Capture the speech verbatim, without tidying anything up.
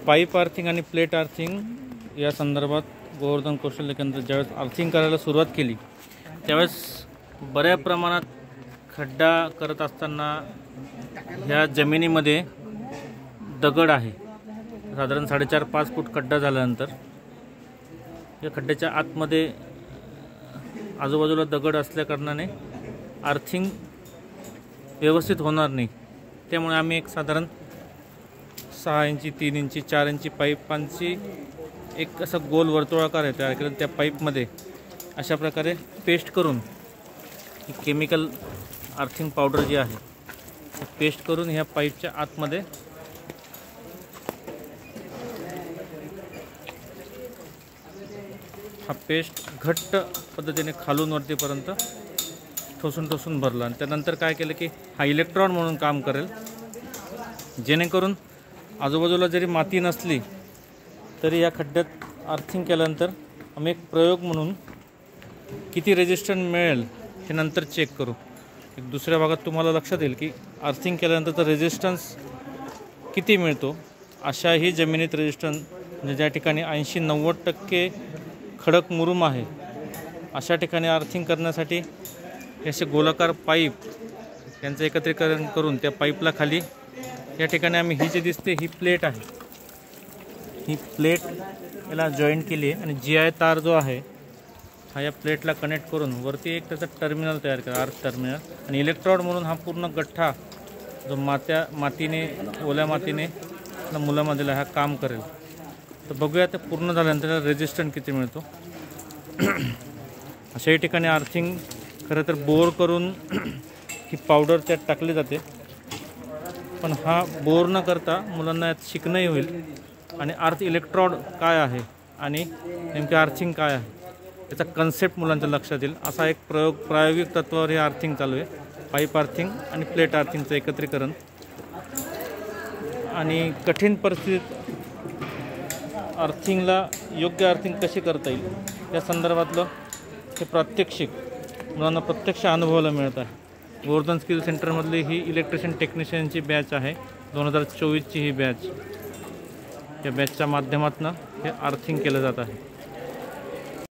Pipe earthing आणि plate earthing या संदर्भात गोवर्धन कौशल्य केंद्र ज्यावेळेस आर्थिंग करायला सुरुवात केली त्यावेळेस बऱ्या प्रमाणात खड्डा करत असताना ह्या जमिनीमध्ये दगड आहे। साधारण साडेचार पाच फूट खड्डा झाल्यानंतर या खड्ड्याच्या आतमध्ये आजूबाजूला दगड असल्या कारणाने आर्थिंग व्यवस्थित होणार नाही। त्यामुळे आम्ही एक साधारण सहा इंची तीन इंची चार इंची पाईपांची एक असा गोल वर्तुळाकार आहे तयार केला। त्या पाईपमध्ये अशा प्रकारे पेस्ट करून ही केमिकल आर्थिंग पावडर जी आहे पेस्ट करून ह्या पाईपच्या आतमध्ये हा पेस्ट घट्ट पद्धतीने खालून वरतीपर्यंत ठोसून ठोसून भरला आणि त्यानंतर काय केलं की हा इलेक्ट्रॉन म्हणून काम करेल, जेणेकरून आजूबाजूला जरी माती नसली तरी या खड्ड्यात आर्थिंग केल्यानंतर आम्ही एक प्रयोग म्हणून किती रेजिस्टन्स मिळेल हे नंतर चेक करू। एक दुसऱ्या भागात तुम्हाला लक्षात येईल की आर्थिंग केल्यानंतर रेजिस्टन्स किती मिळतो। अशाही जमिनीत रेजिस्टन्स म्हणजे ज्या ठिकाणी ऐंशी नव्वद टक्के खडक मुरुम आहे अशा ठिकाणी आर्थिंग करण्यासाठी असे गोलाकार पाईप यांचं एकत्रीकरण करून त्या पाईपला खाली या ठिकाणी आम्ही ही जी दिसते ही प्लेट आहे, ही प्लेट याला जॉईंट केली आहे आणि जी आय तार जो आहे हा या प्लेटला कनेक्ट करून वरती एक त्याचा टर्मिनल तयार केला, आर्थ टर्मिनल, आणि इलेक्ट्रोड म्हणून हा पूर्ण गठ्ठा जो मात्या मातीने ओल्या मातीने मुलामधला हा काम करेल। तर बघूया ते पूर्ण झाल्यानंतर रेजिस्टन्स किती मिळतो। अशाही ठिकाणी आर्थिंग खरं तर बोर करून ही पावडर त्यात टाकली जाते, पण हा बोर न करता मुलांना यात शिकणंही होईल आणि अर्थ इलेक्ट्रोड काय आहे आणि नेमके आर्थिंग काय आहे याचा कन्सेप्ट मुलांच्या लक्षात येईल। असा एक प्रयोग प्रायोगिक तत्त्वावर हे आर्थिंग चालू आहे, पाईप आर्थिंग आणि प्लेट आर्थिंगचं एकत्रीकरण। आणि कठीण परिस्थितीत आर्थिंगला योग्य आर्थिंग कशी करता येईल या संदर्भातलं हे प्रात्यक्षिक मुलांना प्रत्यक्ष अनुभवायला मिळत आहे। गोवर्धन स्किल सेंटरमधली ही इलेक्ट्रिशियन टेक्निशियनची बॅच आहे, दोन हजार चोवीसची ही बॅच। या बॅचच्या माध्यमातून हे आर्थिंग केलं जात आहे।